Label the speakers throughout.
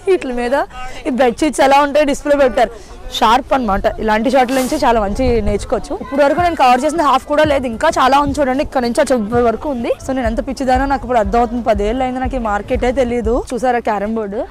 Speaker 1: వీటి మీద ఈ బెడ్షీట్స్ ఎలా ఉంటాయి డిస్ప్లే పెట్టారు. షార్ప్ అనమాట. ఇలాంటి షార్ట్ల నుంచి చాలా మంచి నేర్చుకోవచ్చు. ఇప్పుడు వరకు నేను కవర్ చేసిన హాఫ్ కూడా లేదు, ఇంకా చాలా ఉంది చూడండి. ఇక్కడ నుంచి చివరి వరకు ఉంది. సో నేను ఎంత పిచ్చిదానో నాకు ఇప్పుడు అర్థమవుతుంది. 10 ఏళ్ళు అయింది నాకు ఈ మార్కెటే తెలియదు. చూసారా క్యారమ్ బోర్డు.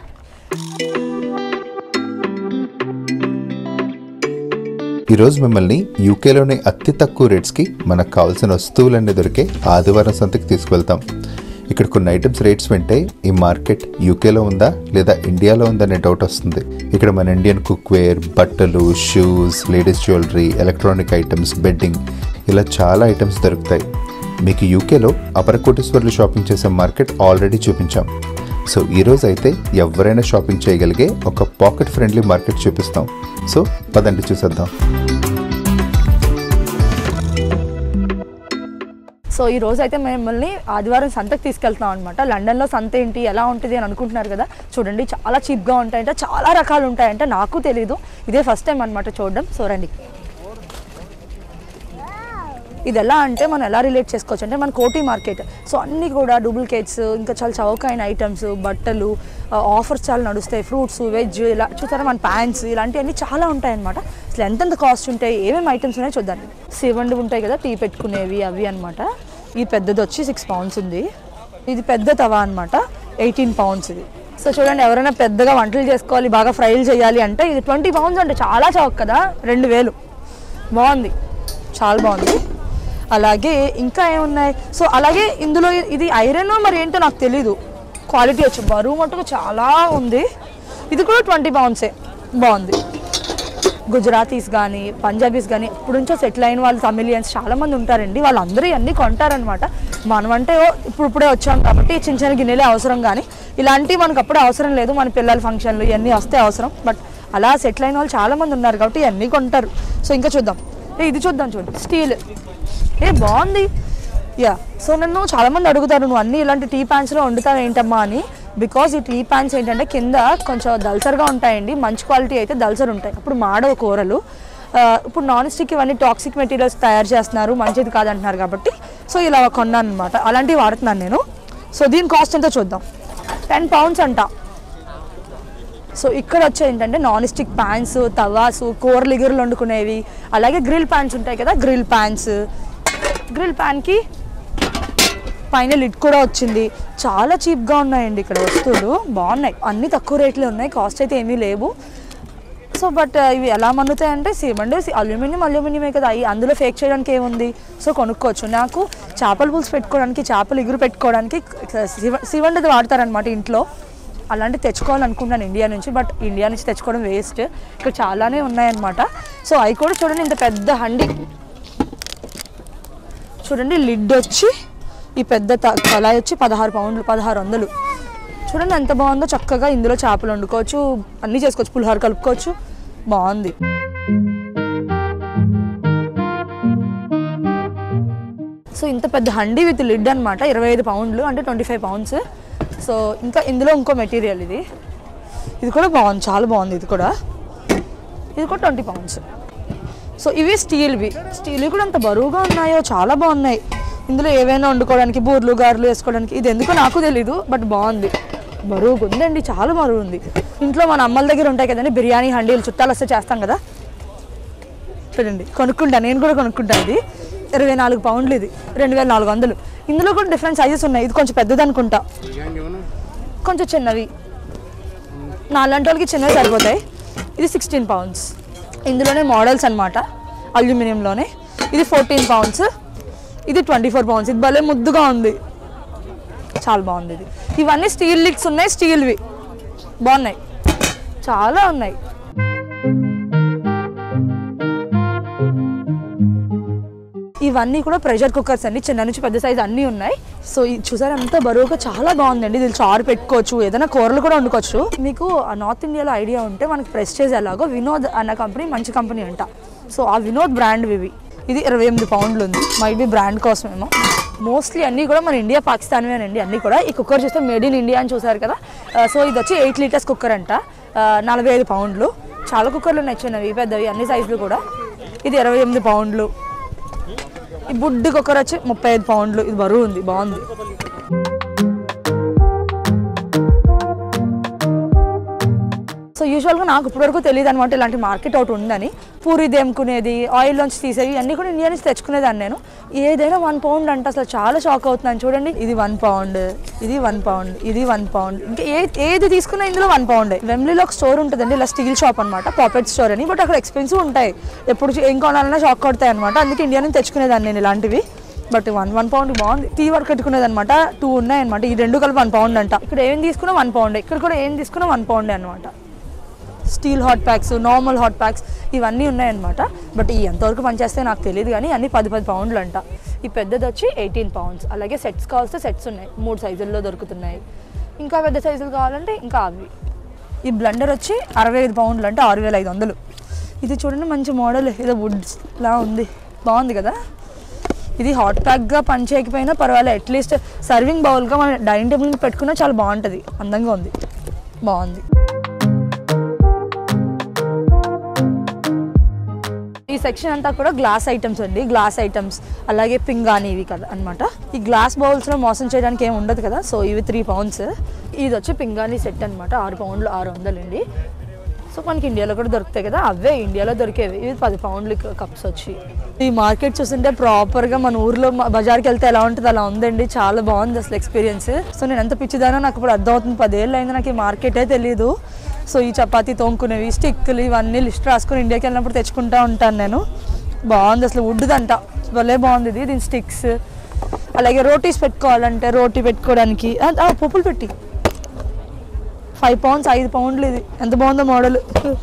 Speaker 2: ఈరోజు మిమ్మల్ని యూకేలోని అతి తక్కువ రేట్స్కి మనకు కావాల్సిన వస్తువులన్నీ దొరికే ఆదివారం సంతకి తీసుకువెళ్తాం. ఇక్కడ కొన్ని ఐటమ్స్ రేట్స్ వింటే ఈ మార్కెట్ యూకేలో ఉందా లేదా ఇండియాలో ఉందా అనే డౌట్ వస్తుంది. ఇక్కడ మన ఇండియన్ కుక్వేర్, బట్టలు, shoes, ladies jewellery, electronic items, bedding ఇలా చాలా ఐటమ్స్ దొరుకుతాయి. మీకు యూకేలో అపర కోటీశ్వర్లు షాపింగ్ చేసే మార్కెట్ ఆల్రెడీ చూపించాం. సో ఈరోజు అయితే ఎవరైనా షాపింగ్ చేయగలిగే ఒక పాకెట్ ఫ్రెండ్లీ మార్కెట్ చూపిస్తాం. సో పదండి చూసేద్దాం.
Speaker 1: సో ఈ రోజు అయితే మిమ్మల్ని ఆదివారం సంతకి తీసుకెళ్తున్నాం అనమాట. లండన్లో సంత ఏంటి ఎలా ఉంటుంది అని అనుకుంటున్నారు కదా, చూడండి చాలా చీప్గా ఉంటాయంట, చాలా రకాలు ఉంటాయంట. నాకు తెలీదు, ఇదే ఫస్ట్ టైం అనమాట చూడడం. సో రండి. ఇది ఎలా అంటే మనం ఎలా రిలేట్ చేసుకోవచ్చు అంటే మన కోటి మార్కెట్. సో అన్నీ కూడా డూప్లికేట్స్, ఇంకా చాలా చౌకైన ఐటమ్స్, బట్టలు, ఆఫర్స్ చాలా నడుస్తాయి, ఫ్రూట్స్, వెజ్, ఇలా చూసారా మన ప్యాంట్స్, ఇలాంటివన్నీ చాలా ఉంటాయి అనమాట. అసలు ఎంతెంత కాస్ట్ ఉంటాయి, ఏమేమి ఐటమ్స్ ఉన్నాయో చూద్దాం. సివండి ఉంటాయి కదా టీ పెట్టుకునేవి, అవి అనమాట. ఈ పెద్దది వచ్చి 6 pounds ఉంది. ఇది పెద్ద తవా అనమాట, 18 pounds ఇది. సో చూడండి, ఎవరైనా పెద్దగా వంటలు చేసుకోవాలి, బాగా ఫ్రైలు చేయాలి అంటే ఇది 20 pounds అంటే చాలా చౌక కదా, 2000. బాగుంది, చాలా బాగుంది. అలాగే ఇంకా ఏమున్నాయి, సో అలాగే ఇందులో ఇది ఐరన్ మరి ఏంటో నాకు తెలీదు. క్వాలిటీ వచ్చి బరువు మటుకు చాలా ఉంది. ఇది కూడా 20 pounds బాగుంది. గుజరాతీస్ కానీ పంజాబీస్ కానీ ఇప్పుడు నుంచో సెటిల్ అయిన వాళ్ళు, తమిళియన్స్ చాలామంది ఉంటారండి. వాళ్ళందరూ ఇవన్నీ కొంటారనమాట. మనమంటే ఇప్పుడే వచ్చాం కాబట్టి చిన్న చిన్న గిన్నెలే అవసరం, కానీ ఇలాంటివి మనకు అప్పుడే అవసరం లేదు. మన పిల్లల ఫంక్షన్లు ఇవన్నీ వస్తే అవసరం. బట్ అలా సెటిల్ అయిన వాళ్ళు చాలామంది ఉన్నారు కాబట్టి ఇవన్నీ కొంటారు. సో ఇంకా చూద్దాం, ఇది చూద్దాం. చూడండి స్టీల్, బాగుంది. యా, సో నన్ను చాలామంది అడుగుతారు, నువ్వు అన్నీ ఇలాంటి టీ ప్యాన్స్లో వండుతావు ఏంటమ్మా అని. బికాజ్ ఈ టీ ప్యాన్స్ ఏంటంటే కింద కొంచెం దల్సర్గా ఉంటాయండి. మంచి క్వాలిటీ అయితే దల్సర్ ఉంటాయి, అప్పుడు మాడవ కూరలు. ఇప్పుడు నాన్ స్టిక్ ఇవన్నీ టాక్సిక్ మెటీరియల్స్ తయారు చేస్తున్నారు, మంచిది కాదంటున్నారు కాబట్టి సో ఇలా కొన్నాను అనమాట. అలాంటివి వాడుతున్నాను నేను. సో దీని కాస్ట్ ఎంతో చూద్దాం. 10 pounds అంట. సో ఇక్కడ వచ్చే ఏంటంటే నాన్ స్టిక్ ప్యాన్స్, తవాసు, కూరలు గిర్రలు వండుకునేవి, అలాగే గ్రిల్ ప్యాన్స్ ఉంటాయి కదా, గ్రిల్ ప్యాన్స్. గ్రిల్ ప్యాన్కి పైన లిడ్ కూడా వచ్చింది. చాలా చీప్గా ఉన్నాయండి ఇక్కడ వస్తువులు, బాగున్నాయి. అన్నీ తక్కువ రేట్లే ఉన్నాయి, కాస్ట్ అయితే ఏమీ లేవు. సో బట్ ఇవి ఎలా మన్నుతాయి అంటే సిమెంట్, అల్యూమినియమే కదా, అందులో ఫేక్ చేయడానికి ఏముంది. సో కొనుక్కోవచ్చు. నాకు చేపల పులుసు పెట్టుకోవడానికి, చేపలు ఎగురు పెట్టుకోవడానికి సిమెంట్ వాడతారనమాట ఇంట్లో. అలాంటివి తెచ్చుకోవాలనుకుంటున్నాను ఇండియా నుంచి. బట్ ఇండియా నుంచి తెచ్చుకోవడం వేస్ట్, ఇక్కడ చాలానే ఉన్నాయన్నమాట. సో అవి కూడా చూడండి, ఇంత పెద్ద హండి చూడండి. లిడ్ వచ్చి ఈ పెద్ద కళాయి వచ్చి 16 pounds, 1600. చూడండి ఎంత బాగుందో. చక్కగా ఇందులో చేపలు వండుకోవచ్చు, అన్నీ చేసుకోవచ్చు, పులిహోర కలుపుకోవచ్చు, బాగుంది. సో ఇంత పెద్ద హండి విత్ లిడ్ అనమాట, 25 pounds అంటే 25 pounds. సో ఇంకా ఇందులో ఇంకో మెటీరియల్, ఇది కూడా బాగుంది, చాలా బాగుంది. ఇది కూడా 20 pounds. సో ఇవి స్టీల్వి కూడా ఎంత బరువుగా ఉన్నాయో, చాలా బాగున్నాయి. ఇందులో ఏవైనా వండుకోవడానికి, బూర్లు గారెలు వేసుకోవడానికి. ఇది ఎందుకో నాకు తెలీదు, బట్ బాగుంది. బరువుగా ఉందండి, చాలా బరువు ఉంది. ఇంట్లో మన అమ్మల దగ్గర ఉంటాయి కదండి బిర్యానీ హండీలు, చుట్టాలు వస్తే చేస్తాం కదా. చూడండి కొనుక్కుంటాను, నేను కూడా కొనుక్కుంటాను. ఇది 24 pounds, ఇది 2400. ఇందులో కూడా డిఫరెంట్ సైజెస్ ఉన్నాయి. ఇది కొంచెం పెద్దది అనుకుంటా, కొంచెం చిన్నవి. నాలాంటి వాళ్ళకి చిన్నవి సరిపోతాయి. ఇది 16 pounds. ఇందులోనే మోడల్స్ అనమాట, అల్యూమినియంలోనే. ఇది 14 pounds, ఇది 24 pounds. ఇది భలే ముద్దుగా ఉంది, చాలా బాగుంది. ఇది ఇవన్నీ స్టీల్ లిడ్స్ ఉన్నాయి, స్టీల్వి బాగున్నాయి, చాలా ఉన్నాయి. ఇవన్నీ కూడా ప్రెషర్ కుక్కర్స్ అండి, చిన్న నుంచి పెద్ద సైజ్ అన్నీ ఉన్నాయి. సో ఇది చూసారు అంత బరువుగా, చాలా బాగుందండి. ఇది చారు పెట్టుకోవచ్చు, ఏదైనా కూరలు కూడా వండుకోవచ్చు. మీకు నార్త్ ఇండియాలో ఐడియా ఉంటే మనకి ప్రెస్టేజ్ ఎలాగో వినోద్ అన్న కంపెనీ మంచి కంపెనీ అంట. సో ఆ వినోద్ బ్రాండ్ ఇవి. ఇది 28 pounds ఉంది, మైట్ బి బ్రాండ్ కోసమేమో. మోస్ట్లీ అన్నీ కూడా మన ఇండియా పాకిస్తాన్వేనండి అన్నీ కూడా. ఈ కుక్కర్ చూస్తే మేడ్ ఇన్ ఇండియా అని చూసారు కదా. సో ఇది వచ్చి 8 liters కుక్కర్ అంట, 45 pounds. చాలా కుక్కర్లు ఉన్నాయి, చిన్నవి పెద్దవి అన్ని సైజులు కూడా. ఇది 28 pounds. ఈ బుడ్డి కుక్కర్ వచ్చి 35 pounds. ఇది బరువు ఉంది, బాగుంది. సో యూజువల్గా నాకు ఇప్పటివరకు తెలియదు అనమాట ఇలాంటి మార్కెట్ ఒకటి ఉందని. పూరి దేముకునేది, ఆయిల్లోంచి తీసేవి అన్నీ కూడా ఇండియా నుంచి తెచ్చుకునేదాన్ని నేను. ఏదైనా 1 పౌండ్ అంటే అసలు చాలా షాక్ అవుతున్నాను. చూడండి, ఇది 1 పౌండ్, ఇది 1 పౌండ్, ఇది 1 పౌండ్, ఇంకా ఏది తీసుకున్నా ఇందులో 1 పౌండ్. వెమ్లీలో ఒక స్టోర్ ఉంటుందండి, ఇలా స్టీల్ షాప్ అనమాట, పాపెట్ స్టోర్ అని. బట్ అక్కడ ఎక్స్పెన్సివ్ ఉంటాయి, ఎప్పుడు ఏం కొనాలన్నా షాక్ కొడతాయి అనమాట. అందుకే ఇండియా నుంచి తెచ్చుకునేదాన్ని నేను ఇలాంటివి. బట్ 1 పౌండ్ బాగుంది. టీ వర్క్ పెట్టుకునేది అనమాట, 2 ఉన్నాయన్నమాట. ఈ 2 కలిపి 1 పౌండ్ అంట. ఇక్కడ ఏం తీసుకున్నా 1 పౌండ్, ఇక్కడ కూడా ఏం తీసుకున్నా 1 పౌండ్ అనమాట. Steel hot packs, normal hot packs ఇవన్నీ ఉన్నాయన్నమాట. బట్ ఈ ఎంతవరకు పనిచేస్తే నాకు తెలియదు, కానీ అన్ని 10 పౌండ్లు అంట. ఈ పెద్దది వచ్చి 18 పౌండ్స్. అలాగే సెట్స్ కావాల్స్తే సెట్స్ ఉన్నాయి, 3 సైజుల్లో దొరుకుతున్నాయి. ఇంకా పెద్ద సైజులు కావాలంటే ఇంకా అవి. ఈ బ్లెండర్ వచ్చి 65 పౌండ్లు అంటే 6500. ఇది చూడండి, మంచి మోడల్, ఏదో వుడ్స్లా ఉంది, బాగుంది కదా. ఇది హాట్ ప్యాక్గా పని చేయకపోయినా పర్వాలేదు, అట్లీస్ట్ సర్వింగ్ బౌల్గా మన డైనింగ్ టేబుల్ మీద పెట్టుకున్నా చాలా బాగుంటుంది, అందంగా ఉంది, బాగుంది. ఈ సెక్షన్ అంతా కూడా గ్లాస్ ఐటమ్స్ అండి, గ్లాస్ ఐటమ్స్. అలాగే పింగాణి ఇవి కదా అనమాట. ఈ గ్లాస్ బౌల్స్లో మోసం చేయడానికి ఏమి ఉండదు కదా, సో ఇవి 3 పౌండ్స్. ఇది వచ్చి పింగాణి సెట్ అనమాట, 6 పౌండ్లు 600 అండి. సో మనకి ఇండియాలో కూడా దొరుకుతాయి కదా, అవే ఇండియాలో దొరికేవి. ఇవి 10 పౌండ్లు కప్స్ వచ్చి. ఈ మార్కెట్ చూస్తుంటే ప్రాపర్గా మన ఊర్లో బజార్కి వెళ్తే ఎలా ఉంటుంది అలా ఉందండి, చాలా బాగుంది అసలు ఎక్స్పీరియన్స్. సో నేను ఎంత పిచ్చిదానో నాకు ఇప్పుడు అర్థమవుతుంది, 10 ఏళ్ళు అయింది నాకు ఈ మార్కెటే తెలియదు. సో ఈ చపాతీ తోముకునేవి, స్టిక్లు ఇవన్నీ లిస్ట్ రాసుకుని ఇండియాకి వెళ్ళినప్పుడు తెచ్చుకుంటూ ఉంటాను నేను. బాగుంది అసలు, వుడ్దంట, భలే బాగుంది ఇది. దీని స్టిక్స్, అలాగే రోటీస్ పెట్టుకోవాలంటే రోటీ పెట్టుకోవడానికి పప్పులు పెట్టి 5 పౌండ్స్ 5 పౌండ్లు. ఇది ఎంత బాగుందో model.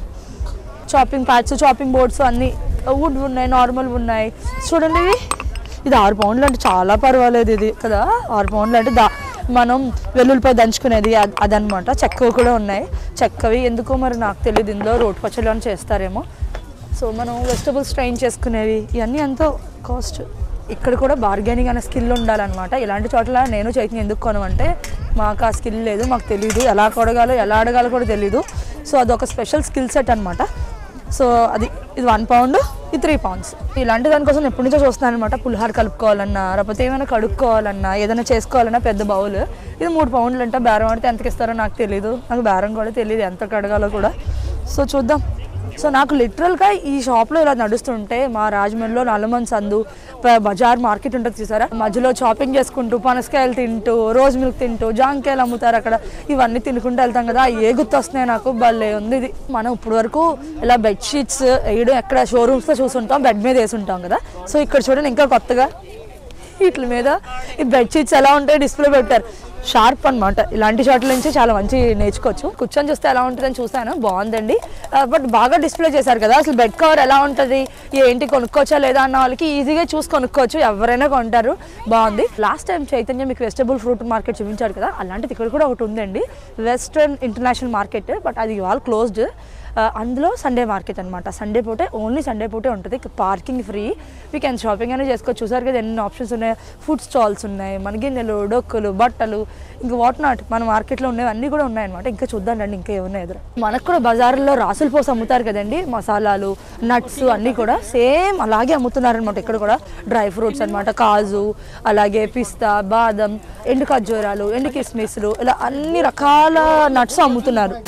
Speaker 1: Chopping pads, chopping boards అన్నీ వుడ్ ఉన్నాయి, నార్మల్ ఉన్నాయి. చూడండి ఇది 6 పౌండ్లు అంటే చాలా పర్వాలేదు ఇది కదా. 6 పౌండ్లు అంటే మనం వెల్లుల్లిపై దంచుకునేది అదనమాట. చెక్కవి కూడా ఉన్నాయి, చెక్కవి ఎందుకో మరి నాకు తెలియదు, ఇందులో రోటి పచ్చడిలో చేస్తారేమో. సో మనం వెజిటబుల్స్ ట్రైన్ చేసుకునేవి ఇవన్నీ ఎంతో కాస్ట్. ఇక్కడ కూడా బార్గెనింగ్ అనే స్కిల్ ఉండాలన్నమాట. ఇలాంటి చోట్ల నేను చైతన్య ఎందుకు కొనమంటే మాకు ఆ స్కిల్ లేదు, మాకు తెలియదు, ఎలా కొడగాలో ఎలా అడగాలో కూడా తెలీదు. సో అదొక స్పెషల్ స్కిల్ సెట్ అనమాట. సో ఇది 1 పౌండ్, ఇది 3 పౌండ్స్. ఇలాంటి దానికోసం ఎప్పటి నుంచో చూస్తున్నాను అనమాట. పులిహార కలుపుకోవాలన్నా, లేకపోతే ఏమైనా కడుక్కోవాలన్నా, ఏదైనా చేసుకోవాలన్నా పెద్ద బౌల్. ఇది 3 పౌండ్లు అంటే బేరం ఆడితే ఎంతకి ఇస్తారో నాకు తెలియదు, నాకు బేరం కూడా తెలియదు ఎంత కడగాలో కూడా. సో చూద్దాం. సో నాకు లిటరల్గా ఈ షాప్లో ఇలా నడుస్తుంటే, మా రాజమండ్రిలో నల్లమన్ సందు బజార్ మార్కెట్ ఉంటుంది చూసారా, మధ్యలో షాపింగ్ చేసుకుంటూ పనసకాయలు తింటూ, రోజ్ మిల్క్ తింటూ, జాంకాయలు అమ్ముతారు అక్కడ, ఇవన్నీ తినుకుంటూ వెళ్తాం కదా, ఏ గుర్తు వస్తున్నాయి నాకు, భలే ఉంది ఇది. మనం ఇప్పుడు వరకు ఇలా బెడ్షీట్స్ వేయడం ఎక్కడ షోరూమ్స్లో చూసుంటాం, బెడ్ మీద వేసి ఉంటాం కదా. సో ఇక్కడ చూడండి ఇంకా కొత్తగా వీటి మీద ఈ బెడ్షీట్స్ ఎలా ఉంటాయి డిస్ప్లే పెట్టారు, షార్ప్ అనమాట. ఇలాంటి షాట్ల నుంచి చాలా మంచి నేర్చుకోవచ్చు. కూర్చొని చూస్తే ఎలా ఉంటుందని చూసాను, బాగుందండి. బట్ బాగా డిస్ప్లే చేశారు కదా, అసలు బెడ్ కవర్ ఎలా ఉంటుంది, ఏంటి కొనుక్కోవచ్చా లేదా అన్న వాళ్ళకి ఈజీగా చూసి కొనుక్కోవచ్చు, ఎవరైనా కొంటారు, బాగుంది. లాస్ట్ టైం చైతన్య మీకు వెజిటబుల్ ఫ్రూట్ మార్కెట్ చూపించారు కదా, అలాంటిది ఇక్కడ కూడా ఒకటి ఉందండి, వెస్ట్రన్ ఇంటర్నేషనల్ మార్కెట్. బట్ అది ఇవాళ క్లోజ్డ్. అందులో సండే మార్కెట్ అనమాట, సండే పూటే, ఓన్లీ సండే పూటే ఉంటుంది. పార్కింగ్ ఫ్రీ, వీకెండ్ షాపింగ్ అనేది చేసుకోవచ్చు. చూసారు కదా ఎన్ని ఆప్షన్స్ ఉన్నాయి, ఫుడ్ స్టాల్స్ ఉన్నాయి, మన గిన్నెలు, డొక్కులు, బట్టలు, ఇంకా వాట్ నాట్ మన మార్కెట్లో ఉన్నవి అన్నీ కూడా ఉన్నాయన్నమాట. ఇంకా చూద్దాం రండి ఇంకా ఏమన్నా ఎదురు. మనకు కూడా బజార్లో రాసులు పోసి అమ్ముతారు కదండి, మసాలాలు, నట్స్ అన్నీ కూడా సేమ్ అలాగే అమ్ముతున్నారనమాట. ఇక్కడ కూడా డ్రై ఫ్రూట్స్ అనమాట, కాజు, అలాగే పిస్తా, బాదం, ఎండు ఖర్జూరాలు, ఎండు కిస్మిస్లు, ఇలా అన్ని రకాల నట్స్ అమ్ముతున్నారు.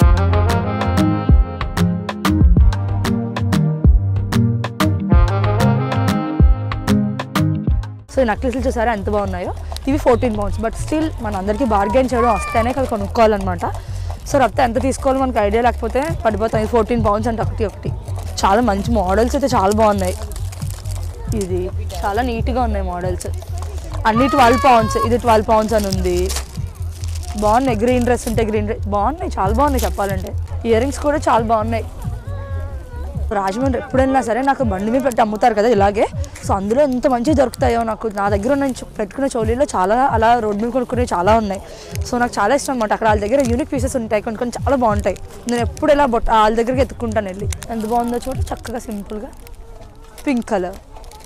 Speaker 1: సో నక్లెస్లు చూసారా ఎంత బాగున్నాయో, ఇవి 14 పౌండ్స్. బట్ స్టిల్ మన అందరికీ బార్గెన్ చేయడం వస్తేనే కదా కొనుక్కోవాలన్నమాట. సో రప్తే ఎంత తీసుకోవాలో మనకు ఐడియా లేకపోతే పడిపోతాయి. 14 పౌండ్స్ అంటే ఒకటి. చాలా మంచి మోడల్స్ అయితే చాలా బాగున్నాయి, ఇది చాలా నీట్గా ఉన్నాయి మోడల్స్ అన్ని. 12 పౌండ్స్, ఇది 12 పౌండ్స్ అని ఉంది. బాగున్నాయి, గ్రీన్ డ్రెస్ ఉంటే గ్రీన్ డ్రెస్ బాగున్నాయి, చాలా బాగున్నాయి చెప్పాలంటే. ఇయర్ రింగ్స్ కూడా చాలా బాగున్నాయి. రాజమండ్రి ఎప్పుడైనా సరే నాకు బండి మీద పెట్టి అమ్ముతారు కదా ఇలాగే, సో అందులో ఎంత మంచిగా దొరుకుతాయో. నాకు నా దగ్గర ఉన్న పెట్టుకునే చోలీలో చాలా అలా రోడ్ మీద కొనుక్కునేవి చాలా ఉన్నాయి. సో నాకు చాలా ఇష్టం అనమాట. అక్కడ వాళ్ళ దగ్గర యూనిక్ పీసెస్ ఉంటాయి, కొన్ని చాలా బాగుంటాయి. నేను ఎప్పుడు ఇలా వాళ్ళ దగ్గరికి ఎత్తుక్కుంటాను వెళ్ళి. ఎంత బాగుందో చూడు, చక్కగా సింపుల్గా పింక్ కలర్,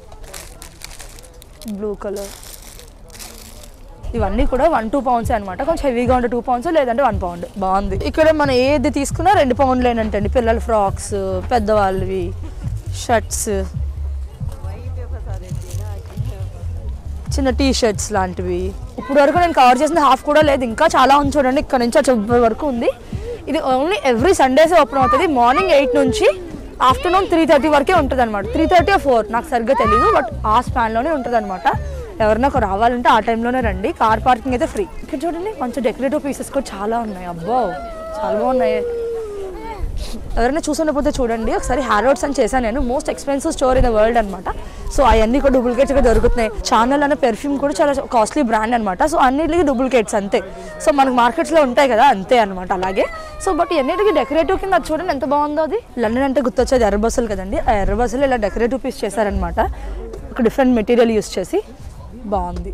Speaker 1: బ్లూ కలర్, ఇవన్నీ కూడా 1-2 పౌండ్స్ అనమాట. కొంచెం హెవీగా ఉంటే 2 పౌండ్స్, లేదంటే 1 పౌండ్. బాగుంది. ఇక్కడ మనం ఏది తీసుకున్నా 2 పౌండ్లు ఏంటండి. పిల్లల ఫ్రాక్స్, పెద్దవాళ్ళవి షర్ట్స్, చిన్న టీ షర్ట్స్ లాంటివి. ఇప్పుడు వరకు నేను కవర్ చేసిన హాఫ్ కూడా లేదు, ఇంకా చాలా ఉంది చూడండి. ఇక్కడ నుంచి ఆ చివరి వరకు ఉంది. ఇది ఓన్లీ ఎవ్రీ సండేసే ఓపెన్ అవుతుంది. మార్నింగ్ 8 నుంచి ఆఫ్టర్నూన్ 3:30 వరకే ఉంటుంది అనమాట. 3:30 or 4 నాకు సరిగ్గా తెలియదు, బట్ ఆ స్పాన్లోనే ఉంటుంది అనమాట. ఎవరైనా ఒక రావాలంటే ఆ టైంలోనే రండి. కార్ పార్కింగ్ అయితే ఫ్రీ. ఇక్కడ చూడండి మంచి డెకరేటివ్ పీసెస్ కూడా చాలా ఉన్నాయి. అబ్బో చాలా బాగున్నాయి. ఎవరైనా చూసుండకపోతే చూడండి ఒకసారి. హారోడ్స్ అని చేశాను నేను, most expensive store in the world అనమాట. సో అవన్నీ కూడా డూప్లికేట్స్ కూడా దొరుకుతున్నాయి. ఛానల్ అనే పెర్ఫ్యూమ్ కూడా చాలా కాస్ట్లీ బ్రాండ్ అనమాట. సో అన్నిటికీ డూప్లికేట్స్ అంతే. సో మనకు మార్కెట్స్లో ఉంటాయి కదా అంతే అనమాట అలాగే. సో బట్ అన్నిటికీ డెకరేటివ్ కింద అది చూడండి ఎంత బాగుందో. అది లండన్ అంటే గుర్తొచ్చేది ఎర్ర బస్సులు కదండి. ఆ ఎర్ర బస్సులు ఇలా డెకరేటివ్ పీస్ చేశారనమాట. ఒక డిఫరెంట్ మెటీరియల్ యూస్ చేసి బాగుంది.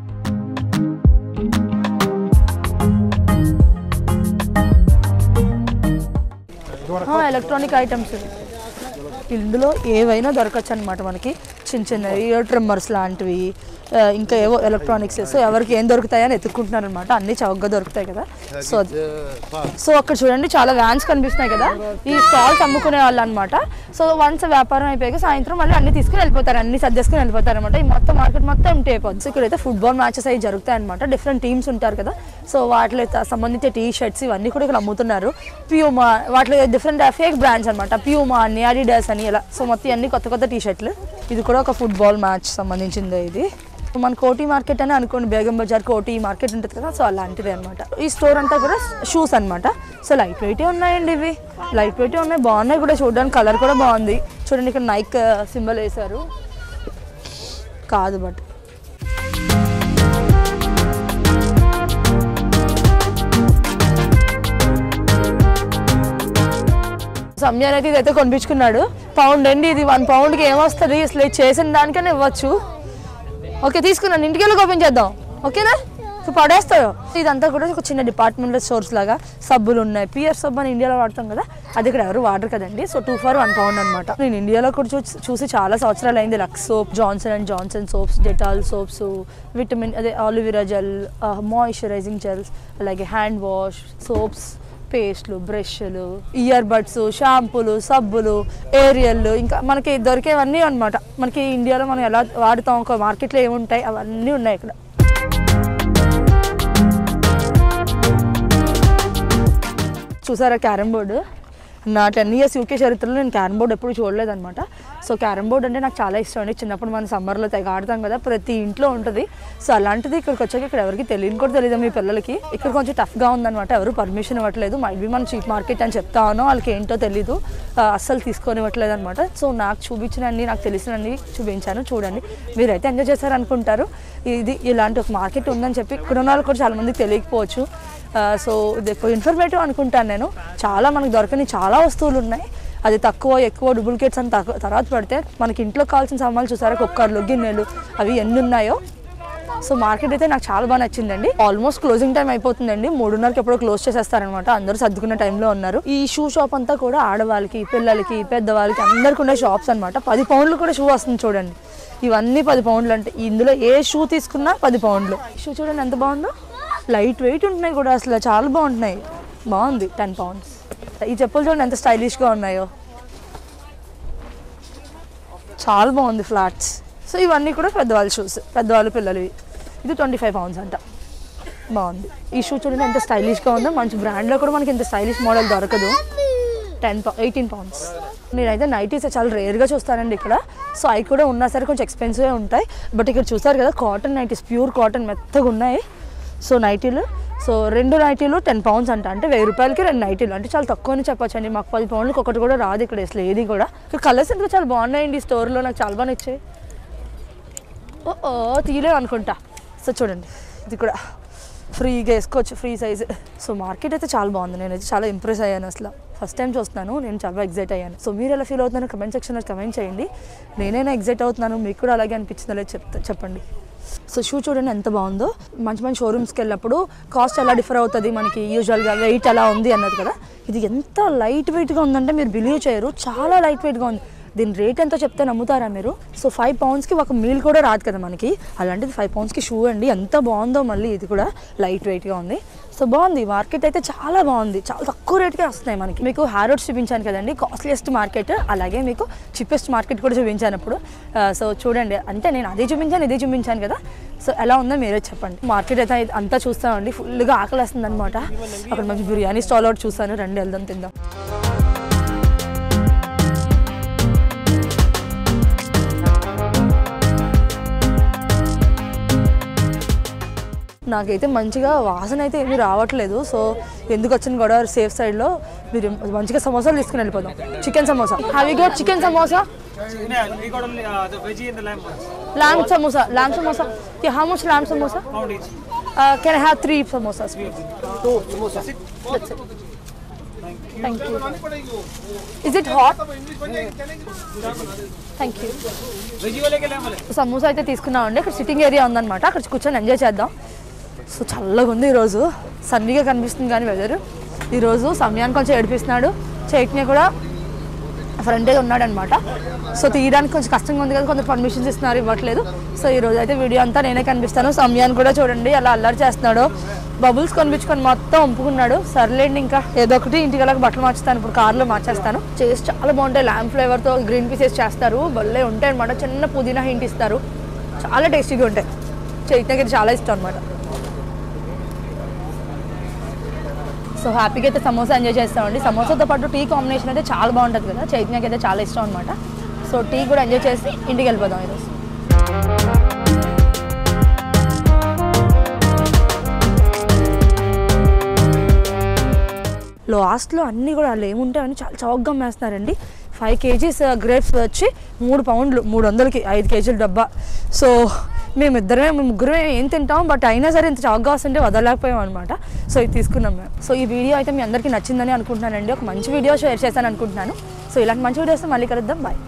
Speaker 1: ఎలక్ట్రానిక్ ఐటమ్స్ ఇందులో ఏవైనా దొరకచ్చు అనమాట మనకి. చిన్న చిన్న ఇయర్ ట్రిమ్మర్స్ లాంటివి, ఇంకా ఏవో ఎలక్ట్రానిక్స్. సో ఎవరికి ఏం దొరుకుతాయని ఎత్తుక్కుంటున్నారు అనమాట. అన్నీ చౌకగా దొరుకుతాయి కదా. సో అక్కడ చూడండి చాలా వ్యాన్స్ కనిపిస్తున్నాయి కదా. ఈ స్టాల్స్ అమ్ముకునే వాళ్ళు అనమాట. సో వన్స్ వ్యాపారం అయిపోయాక సాయంత్రం మళ్ళీ అన్ని తీసుకుని వెళ్ళిపోతారు, అన్ని సర్దేసుకుని వెళ్ళిపోతారు అనమాట. ఈ మొత్తం మార్కెట్ మొత్తం ఎంటీ అయిపోతుంది. సో ఇక్కడైతే ఫుట్బాల్ మ్యాచెస్ అవి జరుగుతాయి అనమాట. డిఫరెంట్ టీమ్స్ ఉంటారు కదా. సో వాటిలో సంబంధించిన టీ షర్ట్స్ ఇవన్నీ కూడా ఇక్కడ అమ్ముతున్నారు. ప్యూమా వాటిలో డిఫరెంట్ ఫేక్ బ్రాండ్స్ అనమాట. ప్యూమా అని, అడిడాస్ అని ఇలా. సో మొత్తం అన్ని కొత్త కొత్త టీ షర్ట్లు. ఇది కూడా ఒక ఫుట్బాల్ మ్యాచ్ సంబంధించింది. ఇది మన కోటి మార్కెట్ అని అనుకోండి. బేగం బజార్ కోటి మార్కెట్ ఉంటుంది కదా. సో అలాంటిదే అనమాట. ఈ స్టోర్ అంతా కూడా షూస్ అనమాట. సో లైట్ వెయిటే ఉన్నాయండి. ఇవి లైట్ వెయిటే ఉన్నాయి, బాగున్నాయి కూడా చూడడానికి. కలర్ కూడా బాగుంది చూడండి. ఇక్కడ నైక్ సింబల్ వేశారు కాదు బట్ సమయాన్ని అయితే ఇదైతే కొనిపించుకున్నాడు. పౌండ్ అండి ఇది. 1 పౌండ్కి ఏమొస్తుంది అసలు చేసిన దానికనే ఇవ్వచ్చు. ఓకే తీసుకున్నాను, ఇంటికి వెళ్ళి ఓపెన్ చేద్దాం. ఓకేనా? పడేస్తాయో. ఇదంతా కూడా ఒక చిన్న డిపార్ట్మెంటల్ స్టోర్స్ లాగా. సబ్బులు ఉన్నాయి. పియర్ సబ్బు అని ఇండియాలో వాడతాం కదా, అది ఇక్కడ ఎవరు వాడరు కదండి. సో 2 for 1 pound అనమాట. నేను ఇండియాలో కూడా చూసి చాలా సంవత్సరాలు అయింది. Lux soap, Johnson and Johnson soaps, Dettol soaps, vitamin అదే ఆలివిరా జెల్, మాయిశ్చరైజింగ్ జెల్స్, అలాగే హ్యాండ్ వాష్, సోప్స్, పేస్ట్లు, బ్రష్లు, ఇయర్ బడ్స్, షాంపూలు, సబ్బులు, ఏరియల్లు, ఇంకా మనకి దొరికేవన్నీ అనమాట. మనకి ఇండియాలో మనం ఎలా వాడుతాం, ఒక మార్కెట్లో ఏముంటాయి అవన్నీ ఉన్నాయి ఇక్కడ. చూసారా క్యారమ్ బోర్డు? నా 10 years యూకే చరిత్రలో నేను క్యారమ్ బోర్డ్ ఎప్పుడు చూడలేదన్నమాట. సో క్యారమ్ బోర్డ్ అంటే నాకు చాలా ఇష్టం అండి. చిన్నప్పుడు మనం సమ్మర్లో తెగ ఆడతాం కదా, ప్రతి ఇంట్లో ఉంటుంది. సో అలాంటిది ఇక్కడికి వచ్చాక ఇక్కడ ఎవరికి తెలియని కూడా తెలియదు మీ పిల్లలకి. ఇక్కడ కొంచెం టఫ్గా ఉందన్నమాట. ఎవరు పర్మిషన్ ఇవ్వట్లేదు. మైట్ బి మనం చీప్ మార్కెట్ అని చెప్తానో వాళ్ళకి ఏంటో తెలీదు, అస్సలు తీసుకొని ఇవ్వట్లేదు అనమాట. సో నాకు చూపించినన్ని, నాకు తెలిసినన్ని చూపించాను. చూడండి, మీరైతే ఎంజాయ్ చేశారనుకుంటారు. ఇది ఇలాంటి ఒక మార్కెట్ ఉందని చెప్పి ఇక్కడ ఉన్న వాళ్ళు కూడా చాలామందికి తెలియకపోవచ్చు. సో ఇది ఎక్కువ ఇన్ఫర్మేటివ్ అనుకుంటాను నేను. చాలా మనకు దొరకని చాలా వస్తువులు ఉన్నాయి. అది తక్కువ ఎక్కువ డూప్లికేట్స్ అని తర్వాత పెడితే మనకి ఇంట్లో కావాల్సిన సామాన్లు చూసారా, కుక్కర్లు, గిన్నెలు, అవి ఎన్ని ఉన్నాయో. సో మార్కెట్ అయితే నాకు చాలా బాగా నచ్చిందండి. ఆల్మోస్ట్ క్లోజింగ్ టైం అయిపోతుందండి. 3:30కి ఎప్పుడో క్లోజ్ చేసేస్తారనమాట. అందరూ సర్దుకున్న టైంలో ఉన్నారు. ఈ షూ షాప్ అంతా కూడా ఆడవాళ్ళకి, పిల్లలకి, పెద్దవాళ్ళకి అందరికీ ఉండే షాప్స్ అనమాట. 10 పౌండ్లు కూడా షూ వస్తుంది చూడండి. ఇవన్నీ 10 పౌండ్లు అంటే ఇందులో ఏ షూ తీసుకున్నా 10 పౌండ్లు. షూ చూడండి ఎంత బాగుందో. లైట్ వెయిట్ ఉంటున్నాయి కూడా, అసలు చాలా బాగుంటున్నాయి. బాగుంది. 10 pounds. ఈ చెప్పులు చూడండి ఎంత స్టైలిష్గా ఉన్నాయో, చాలా బాగుంది. ఫ్లాట్స్. సో ఇవన్నీ కూడా పెద్దవాళ్ళ షూస్, పెద్దవాళ్ళు పిల్లలవి. ఇది 25 pounds అంట. బాగుంది. ఈ షూ చూడండి ఎంత స్టైలిష్గా ఉందో. మంచి బ్రాండ్లో కూడా మనకి ఇంత స్టైలిష్ మోడల్ దొరకదు. 18 pounds. నేనైతే నైటీస్ చాలా రేర్గా చూస్తానండి ఇక్కడ. సో అవి కూడా ఉన్నా సరే కొంచెం ఎక్స్పెన్సివ్గా ఉంటాయి. బట్ ఇక్కడ చూసారు కదా కాటన్ నైటీస్, ప్యూర్ కాటన్ మెత్తగా ఉన్నాయి. సో నైటీలు, సో 2 నైటీలు 10 pounds అంట. అంటే 1000 రూపాయలకి 2 నైటీలు అంటే చాలా తక్కువ అని చెప్పొచ్చు అండి. మాకు 10 పౌండ్లకి ఒకటి కూడా రాదు ఇక్కడ అసలు ఏది కూడా. ఇక్కడ కలర్స్ ఎందుకు చాలా బాగున్నాయండి ఈ స్టోర్లో, నాకు చాలా బాగా నచ్చాయి. ఓ తీయలేవు అనుకుంటా. సో చూడండి ఇది కూడా ఫ్రీగా వేసుకోవచ్చు, ఫ్రీ సైజ్. సో మార్కెట్ అయితే చాలా బాగుంది. నేనైతే చాలా ఇంప్రెస్ అయ్యాను. అసలు ఫస్ట్ టైం చూస్తున్నాను, నేను చాలా ఎగ్జైట్ అయ్యాను. సో మీరు ఎలా ఫీల్ అవుతున్నారో కమెంట్ సెక్షన్లో కమెంట్ చేయండి. నేనైనా ఎగ్జైట్ అవుతున్నాను, మీకు కూడా అలాగే అనిపించిందో చెప్పండి. సో షూ చూడండి ఎంత బాగుందో. మంచి మంచి షోరూమ్స్కి వెళ్ళినప్పుడు కాస్ట్ ఎలా డిఫర్ అవుతుంది మనకి, యూజువల్గా వెయిట్ ఎలా ఉంది అన్నది కదా. ఇది ఎంత లైట్ వెయిట్గా ఉందంటే మీరు బిలీవ్ చేయరు. చాలా లైట్ వెయిట్గా ఉంది. దీని రేట్ ఎంతో చెప్తే నమ్ముతారా మీరు? సో 5 poundsకి ఒక మీల్ కూడా రాదు కదా మనకి, అలాంటిది 5 poundsకి షూ అండి. ఎంత బాగుందో, మళ్ళీ ఇది కూడా లైట్ వెయిట్గా ఉంది. సో బాగుంది, మార్కెట్ అయితే చాలా బాగుంది, చాలా తక్కువ రేట్కే వస్తున్నాయి మనకి. మీకు హారోడ్స్ చూపించాను కదండి, కాస్ట్లీయెస్ట్ మార్కెట్, అలాగే మీకు చీపెస్ట్ మార్కెట్ కూడా చూపించాను అప్పుడు. సో చూడండి, అంటే నేను అదే చూపించాను కదా. సో ఎలా ఉందో మీరే చెప్పండి. మార్కెట్ అయితే అంతా చూస్తామండి, ఫుల్గా ఆకలేస్తుంది అనమాట. అక్కడ మంచి బిర్యానీ స్టాల్ ఒకటి చూసాను, రండి వెళ్దాం తిందాం. నాకైతే మంచిగా వాసన అయితే ఏమీ రావట్లేదు. సో ఎందుకు వచ్చిన కూడా సేఫ్ సైడ్లో మీరు మంచిగా సమోసాలు తీసుకుని వెళ్ళిపోదాం. Chicken samosa, have you got chicken samosa? Lamb samosa. Yeah, how much lamb samosa?
Speaker 3: Pound each.
Speaker 1: Can I have 3 samosas, please?
Speaker 3: 2 samosas.
Speaker 1: That's it. Thank you. Is it hot? Thank you.
Speaker 3: Veggie wale ke lamb wale.
Speaker 1: Samosa అయితే తీసుకున్నామండి. ఇక్కడ sitting area ఉందన్నమాట, అక్కడ కూర్చొని enjoy చేద్దాం. So చల్లగా ఉంది ఈరోజు, సన్నీగా కనిపిస్తుంది కానీ వెదర్. ఈరోజు సమయాన్ని కొంచెం ఏడిపిస్తున్నాడు. చైతన్య కూడా ఫ్రంటే ఉన్నాడనమాట. సో తీయడానికి కొంచెం కష్టంగా ఉంది కదా, కొంచెం పర్మిషన్స్ ఇస్తున్నారు, ఇవ్వట్లేదు. సో ఈరోజు అయితే వీడియో అంతా నేనే కనిపిస్తాను. సమయాన్ని కూడా చూడండి అలా అల్లరి చేస్తున్నాడు, బబుల్స్ కొనిపించుకొని మొత్తం ఒంపుకున్నాడు. సర్లేండి, ఇంకా ఏదో ఒకటి ఇంటికి వెళ్ళక బట్టలు మార్చుతాను, ఇప్పుడు కార్లో మార్చేస్తాను. చేసి చాలా బాగుంటాయి, ల్యాంప్ ఫ్లేవర్తో గ్రీన్ పీసెస్ చేస్తారు, భలే ఉంటాయి అనమాట. చిన్న పుదీనా హింట్ ఇస్తారు, చాలా టేస్టీగా ఉంటాయి. చైతన్యకి అయితే చాలా ఇష్టం అనమాట. సో హ్యాపీగా అయితే సమోసా ఎంజాయ్ చేస్తామండి. సమోసాతో పాటు టీ కాంబినేషన్ అయితే చాలా బాగుంటుంది కదా, చైతన్యకి అయితే చాలా ఇష్టం అనమాట. సో టీ కూడా ఎంజాయ్ చేసి ఇంటికి వెళ్ళిపోదాం ఈరోజు. లాస్ట్లో అన్నీ కూడా వాళ్ళు ఏముంటాయని చాలా చౌకగా అమ్మేస్తున్నారండి. 5 kgs గ్రేప్స్ వచ్చి 3 pounds 300కి 5 kg డబ్బా. సో మేము ముగ్గురమే ఏం తింటాం, బట్ అయినా సరే ఇంత చౌకగా వస్తుంటే వదలలేకపోయాం అనమాట. సో ఇది తీసుకున్నాం మేము. సో ఈ వీడియో అయితే మీ అందరికీ నచ్చిందని అనుకుంటున్నానండి. ఒక మంచి వీడియో షేర్ చేశాను అనుకుంటున్నాను. సో ఇలాంటి మంచి వీడియోస్ మళ్ళీ కలుద్దాం. బాయ్.